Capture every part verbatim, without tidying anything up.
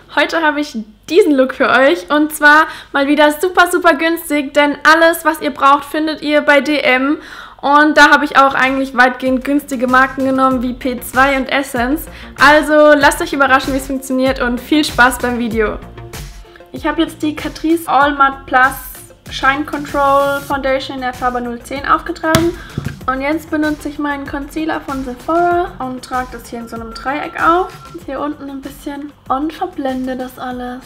Heute habe ich diesen Look für euch und zwar mal wieder super, super günstig, denn alles, was ihr braucht, findet ihr bei D M. Und da habe ich auch eigentlich weitgehend günstige Marken genommen wie P zwei und Essence. Also lasst euch überraschen, wie es funktioniert und viel Spaß beim Video. Ich habe jetzt die Catrice All Matte Plus Shine Control Foundation in der Farbe null zehn aufgetragen. Und jetzt benutze ich meinen Concealer von Sephora und trage das hier in so einem Dreieck auf. Hier unten ein bisschen und verblende das alles.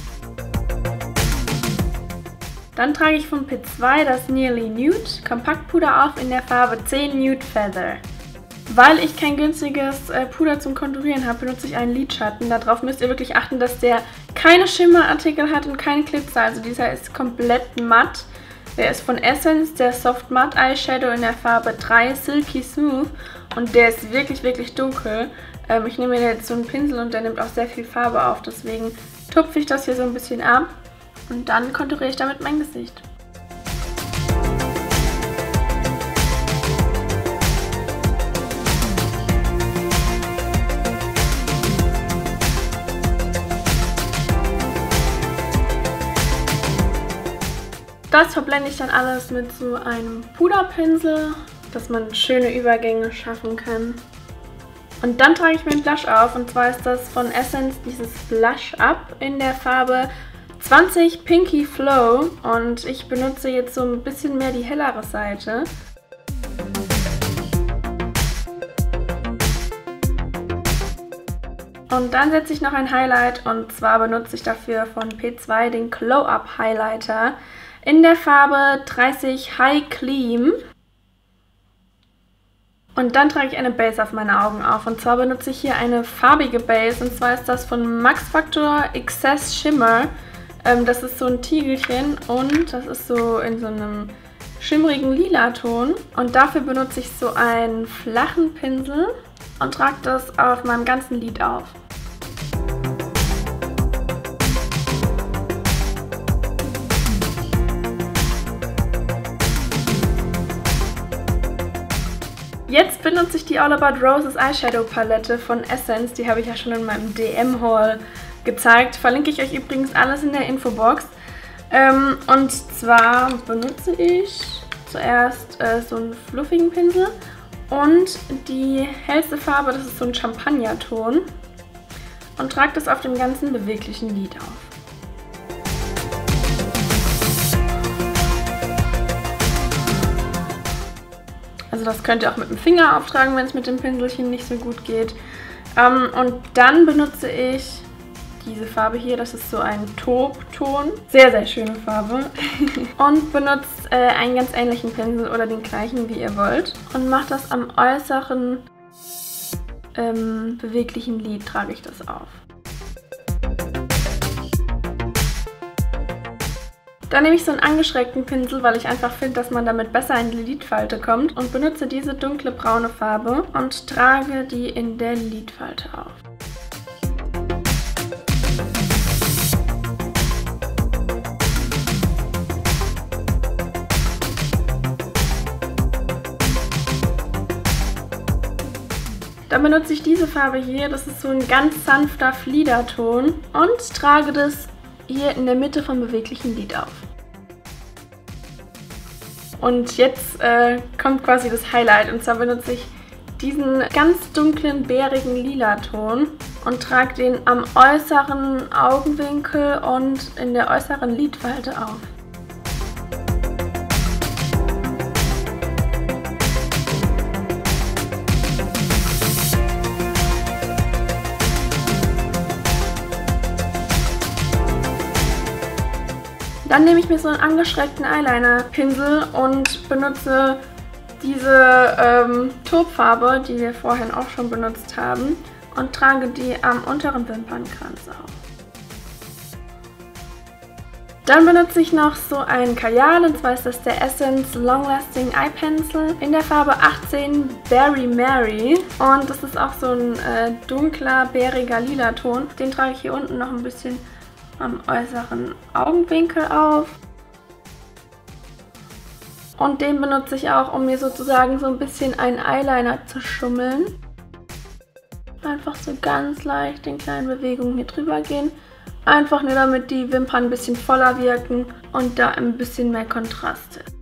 Dann trage ich von P zwei das Nearly Nude Kompaktpuder auf in der Farbe zehn Nude Feather. Weil ich kein günstiges äh, Puder zum Konturieren habe, benutze ich einen Lidschatten. Darauf müsst ihr wirklich achten, dass der keine Schimmerartikel hat und keine Glitzer. Also dieser ist komplett matt. Der ist von Essence, der Soft Matte Eyeshadow in der Farbe drei Silky Smooth. Und der ist wirklich, wirklich dunkel. Ähm, ich nehme mir jetzt so einen Pinsel und der nimmt auch sehr viel Farbe auf. Deswegen tupfe ich das hier so ein bisschen ab. Und dann konturiere ich damit mein Gesicht. Das verblende ich dann alles mit so einem Puderpinsel, dass man schöne Übergänge schaffen kann. Und dann trage ich meinen Blush auf, und zwar ist das von Essence dieses Blush Up in der Farbe zwanzig Pinky Flow, und ich benutze jetzt so ein bisschen mehr die hellere Seite. Und dann setze ich noch ein Highlight, und zwar benutze ich dafür von P zwei den Glow Up Highlighter in der Farbe dreißig High Cream. Und dann trage ich eine Base auf meine Augen auf, und zwar benutze ich hier eine farbige Base, und zwar ist das von Max Factor Excess Shimmer. Ähm, das ist so ein Tiegelchen und das ist so in so einem schimmerigen Lila-Ton. Und dafür benutze ich so einen flachen Pinsel und trage das auf meinem ganzen Lid auf. Jetzt benutze ich die All About Roses Eyeshadow Palette von Essence. Die habe ich ja schon in meinem D M-Haul gezeigt. Verlinke ich euch übrigens alles in der Infobox. Ähm, und zwar benutze ich zuerst äh, so einen fluffigen Pinsel und die hellste Farbe, das ist so ein Champagnerton, und trage das auf dem ganzen beweglichen Lid auf. Also das könnt ihr auch mit dem Finger auftragen, wenn es mit dem Pinselchen nicht so gut geht. Ähm, und dann benutze ich diese Farbe hier, das ist so ein Taubton. Sehr, sehr schöne Farbe. Und benutze äh, einen ganz ähnlichen Pinsel oder den gleichen, wie ihr wollt. Und mache das am äußeren ähm, beweglichen Lid, trage ich das auf. Dann nehme ich so einen angeschrägten Pinsel, weil ich einfach finde, dass man damit besser in die Lidfalte kommt, und benutze diese dunkle braune Farbe und trage die in der Lidfalte auf. Dann benutze ich diese Farbe hier, das ist so ein ganz sanfter Fliederton, und trage das hier in der Mitte vom beweglichen Lid auf. Und jetzt äh, kommt quasi das Highlight, und zwar benutze ich diesen ganz dunklen, bärigen Lila-Ton und trage den am äußeren Augenwinkel und in der äußeren Lidfalte auf. Dann nehme ich mir so einen angeschrägten Eyeliner-Pinsel und benutze diese ähm, Taubfarbe, die wir vorhin auch schon benutzt haben, und trage die am unteren Wimpernkranz auf. Dann benutze ich noch so einen Kajal, und zwar ist das der Essence Long Lasting Eye Pencil in der Farbe achtzehn Berry Mary. Und das ist auch so ein äh, dunkler, bäriger Lila-Ton. Den trage ich hier unten noch ein bisschen am äußeren Augenwinkel auf. Und den benutze ich auch, um mir sozusagen so ein bisschen einen Eyeliner zu schummeln. Einfach so ganz leicht in kleinen Bewegungen hier drüber gehen. Einfach nur, damit die Wimpern ein bisschen voller wirken und da ein bisschen mehr Kontrast ist.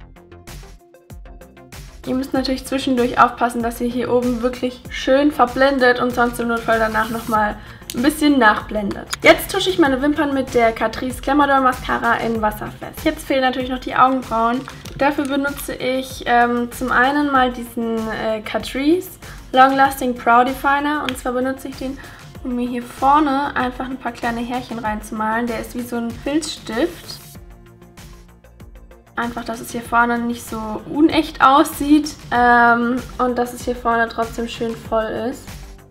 Ihr müsst natürlich zwischendurch aufpassen, dass ihr hier oben wirklich schön verblendet und sonst im Notfall danach nochmal ein bisschen nachblendet. Jetzt tusche ich meine Wimpern mit der Catrice Glamour Doll Mascara in wasserfest. Jetzt fehlen natürlich noch die Augenbrauen. Dafür benutze ich ähm, zum einen mal diesen äh, Catrice Long Lasting Brow Definer. Und zwar benutze ich den, um mir hier vorne einfach ein paar kleine Härchen reinzumalen. Der ist wie so ein Filzstift. Einfach, dass es hier vorne nicht so unecht aussieht ähm, und dass es hier vorne trotzdem schön voll ist.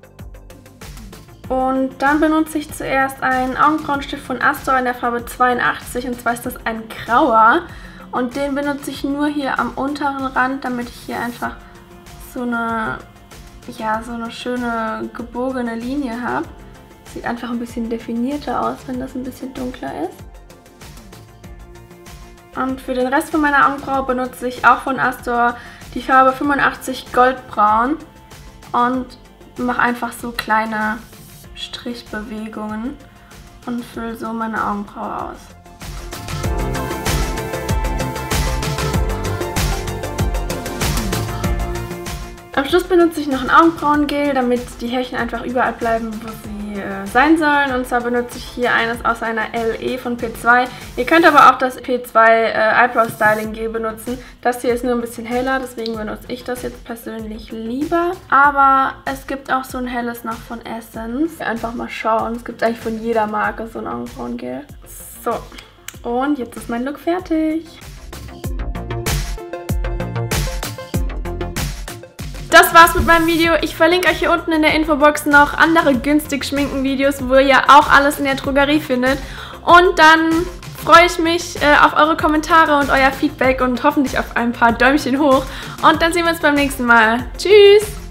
Und dann benutze ich zuerst einen Augenbrauenstift von Astor in der Farbe zweiundachtzig, und zwar ist das ein grauer. Und den benutze ich nur hier am unteren Rand, damit ich hier einfach so eine, ja, so eine schöne gebogene Linie habe. Sieht einfach ein bisschen definierter aus, wenn das ein bisschen dunkler ist. Und für den Rest von meiner Augenbraue benutze ich auch von Astor die Farbe fünfundachtzig Goldbraun und mache einfach so kleine Strichbewegungen und fülle so meine Augenbraue aus. Am Schluss benutze ich noch ein Augenbrauengel, damit die Härchen einfach überall bleiben, wo sie äh, sein sollen. Und zwar benutze ich hier eines aus einer L E von P zwei. Ihr könnt aber auch das P zwei äh, Eyebrow Styling Gel benutzen. Das hier ist nur ein bisschen heller, deswegen benutze ich das jetzt persönlich lieber. Aber es gibt auch so ein helles noch von Essence. Einfach mal schauen, es gibt eigentlich von jeder Marke so ein Augenbrauengel. So, und jetzt ist mein Look fertig. Das war's mit meinem Video. Ich verlinke euch hier unten in der Infobox noch andere günstig Schminken-Videos, wo ihr auch alles in der Drogerie findet. Und dann freue ich mich äh, auf eure Kommentare und euer Feedback und hoffentlich auf ein paar Däumchen hoch. Und dann sehen wir uns beim nächsten Mal. Tschüss!